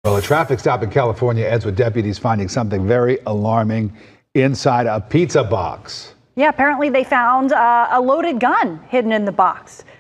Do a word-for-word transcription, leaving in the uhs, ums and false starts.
Well, a traffic stop in California ends with deputies finding something very alarming inside a pizza box. Yeah, apparently they found uh, a loaded gun hidden in the box.